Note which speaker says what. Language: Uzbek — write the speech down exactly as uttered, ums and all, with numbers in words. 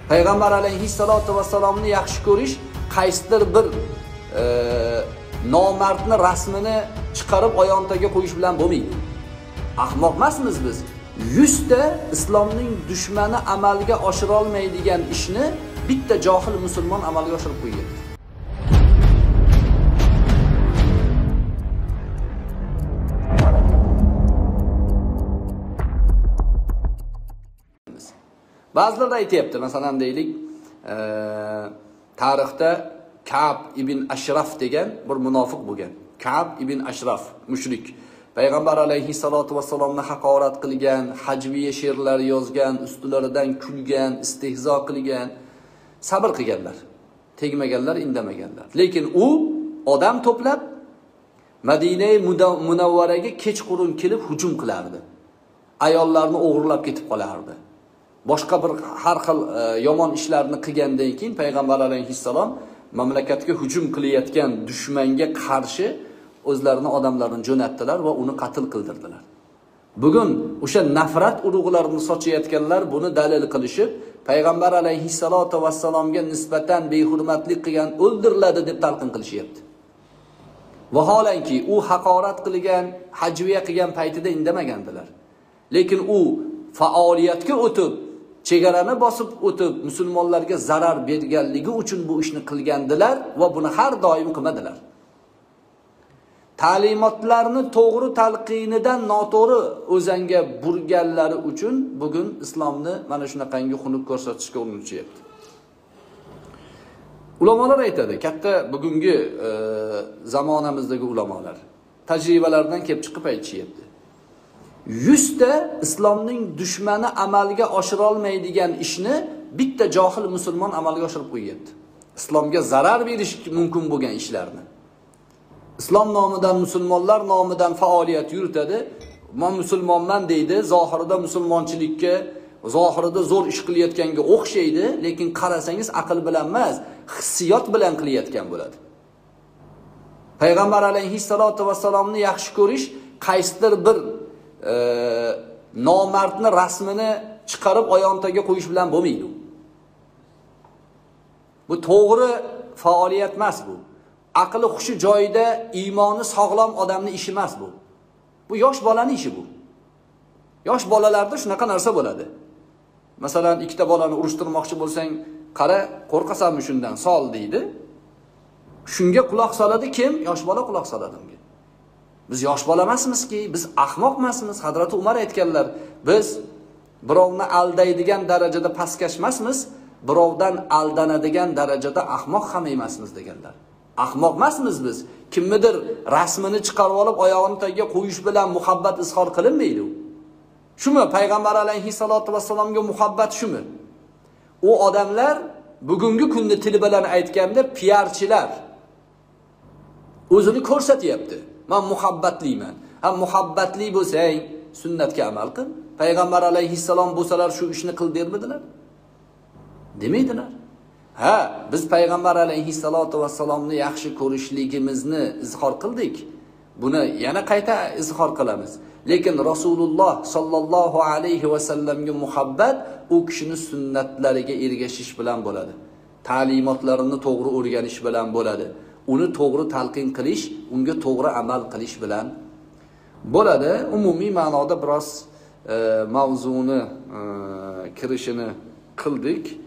Speaker 1: Payg'ambar alayhissalatu vassalomni yaxshi ko'rish qaysidir bir e, nomardni rasmini chiqarib oyog'iga qo'yish bilan bo'lmaydi. Ahmoq emasmiz biz. yuzta islomning dushmani amalga oshira olmaydigan ishni bitta johil musulmon amalga oshirib qo'ygan. Ba'zilar aytayapti, masalan deylik, e, tarixda Ka'b ibn Ashraf degan bir munofiq bo'lgan. Ka'b ibn Ashraf, mushrik. Payg'ambar alayhissalatu vassalomni haqorat qilgan, hajviy she'rlar yozgan, ustilaridan kulgan, istehzo qilgan, sabr qilganlar. Tegmaganlar, indamaganlar. Lekin u odam to'plab Madina Munawvaraga kechqurun kelib hujum qilardi. Ayollarni o'g'irlab ketib qolardi. Boshqa bir har xil e, yomon ishlarni qilgandan keyin Payg'ambar alayhissalom mamlakatga hujum qilayotgan dushmanga qarshi o'zlarini odamlarini jo'natdilar va uni qatl qildirdilar. Bugun o'sha nafrat urug'larini sochayotganlar buni dalil qilishib, Payg'ambar alayhissalatu vassalomga nisbatan behurmatlik qilgan o'ldiriladi deb talqin qilishyapti. Vaholanki u haqorat qilgan, hajviya qilgan paytida indamagandilar. Lekin u faoliyatga o'tib, chegarani bosib o'tib, musulmonlarga zarar berganligi uchun bu ishni qilgandilar va buni har doim qilmadilar. Ta'limotlarni to'g'ri talqinidan noto'g'ri o'zanga burganlari uchun bugun islomni mana shunaqangi xunuk ko'rsatishga urinishyapti. Ulamolar aytadi, katta bugungi e, zamonamizdagi ulamolar tajribalardan kelib chiqib aytishyapti. yuzta islomning dushmani amalga oshira olmaydigan ishni bitta johil musulmon amalga oshirib qo'yyapti. Islomga zarar berish mumkin bo'lgan ishlarni. Islom nomidan, musulmonlar nomidan faoliyat yuritadi. Men musulmonman deydi, zohirida musulmonchilikka, zohirida zo'r ish qilayotganga o'xshaydi, lekin qarasangiz aql bilan emas, hissiyot bilan qilayotgan bo'ladi. Payg'ambar alayhissalatu vassalomni yaxshi ko'rish qaysidir bir e, nomardni rasmini chiqarib oyog'iga qo'yish bilan bo'lmaydi. Bu to'g'ri faoliyat emas bu. Aqli xushi joyida, iymoni sog'lom odamning ishi emas bu. Bu yosh bolaning ishi bu. Yosh bolalarda shunaqa narsa bo'ladi. Masalan, ikkita bolani urushtirmoqchi bo'lsang, qara, qo'rqasanmi shundan, sol deydi. Shunga quloq soladi kim? Yosh bola quloq soladi unga. Biz yosh bola emasmizki, biz ahmoq emasmiz. Hazrat Umar aytganlar, biz birovni aldaydigan darajada pastkash emasmiz, birovdan aldanadigan darajada ahmoq ham emasmiz deganlar. Ahmoq emasmiz biz. Kimnidir rasmini chiqarib olib oyog'ini tagiga qo'yish bilan muhabbat izhor qilinmaydi u. Shumi Payg'ambar alayhissalatu vassalomga muhabbat shumi? U odamlar bugungi kunni tili bilan aytganda piarchilar o'zini ko'rsatyapti. Men muhabbatliman. Ha, muhabbatli bo'lsang, sunnatga amal qil. Payg'ambar alayhissalom bo'lsalar shu ishni qil dermidilar? Demaydilar. Ha, biz Payg'ambar alayhissalatu vassalomni yaxshi ko'rishligimizni izhor qildik. Buni yana qayta izhor qilamiz. Lekin Rasululloh sallallohu alayhi vasallamga muhabbat u kishining sunnatlariga ergashish bilan bo'ladi. Ta'limotlarini to'g'ri o'rganish bilan bo'ladi. Uni to'g'ri talqin qilish, unga to'g'ri amal qilish bilan bo'ladi. Umumiy ma'noda biroz e, mavzuni e, kirishini qildik.